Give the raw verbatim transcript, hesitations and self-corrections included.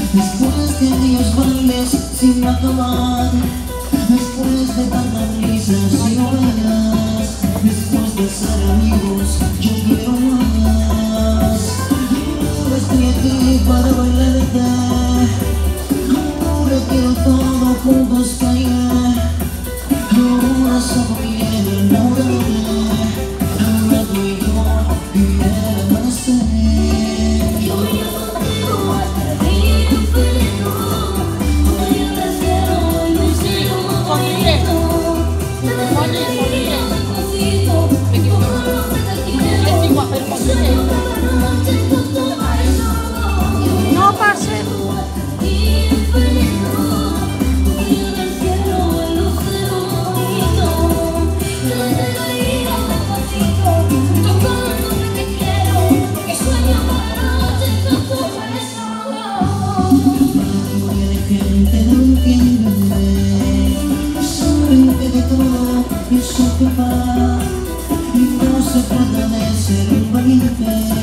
Después que diez bailes sin acabar, después de tantas risas y novelas, después de ser amigos, yo quiero más. Ahora estoy aquí para bailarte, ahora quiero todo juntos caer. Ahora somos bien enamorados, ahora tú y yo vivir el amanecer. Yo voy a contigo hasta el infinito, voy a al cielo y no sé cómo bonito. No pase. Y no se trata de ser un valiente.